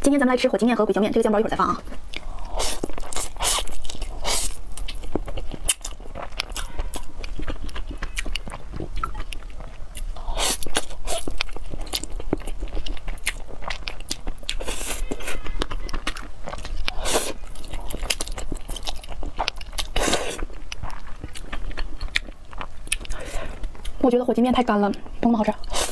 今天咱们来吃火鸡面和鬼椒面，这个酱包一会儿再放啊。我觉得火鸡面太干了，不那么好吃。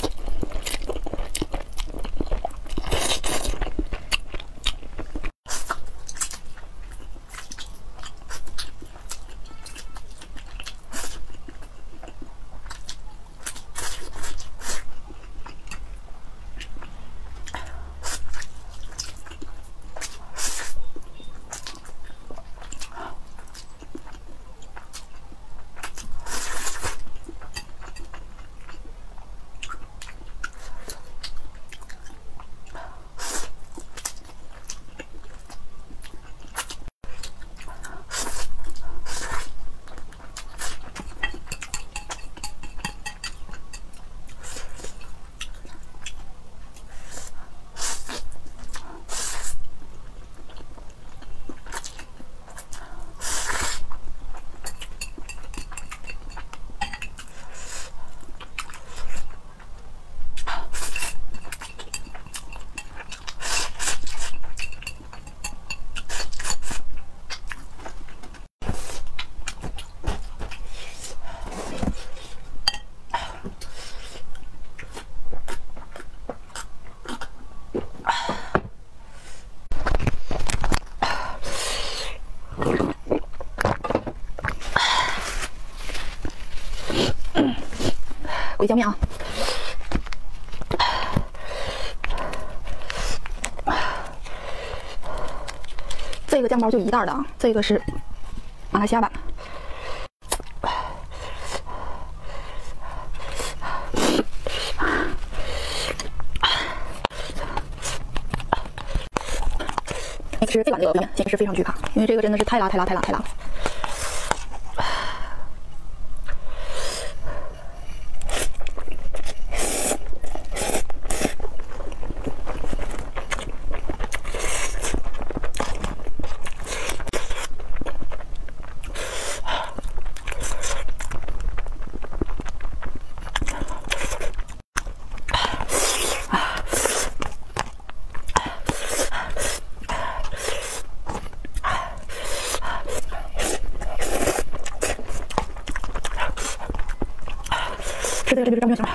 鬼椒面啊，这个酱包就一袋的啊，这个是马来西亚版。吃这碗这个面简直是非常惧怕，因为这个真的是太辣了。吃这个蘸面行了。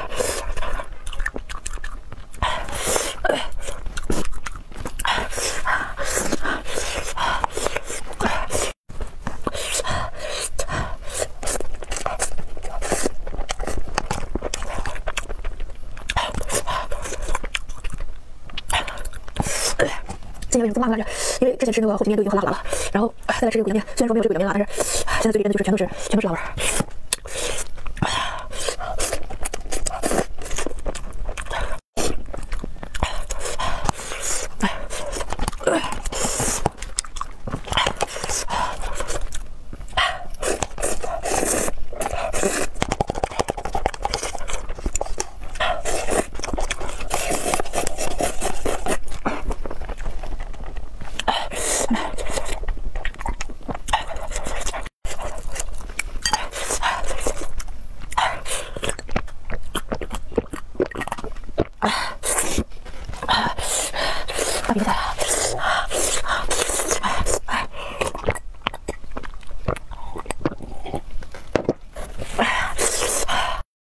今天为什么这么辣来着？因为之前吃那个火鸡面都已经很辣了，然后再来吃这个鬼椒面，虽然说没有这个鬼椒面辣，但是现在嘴里真的就是全都是辣味儿。大比赛。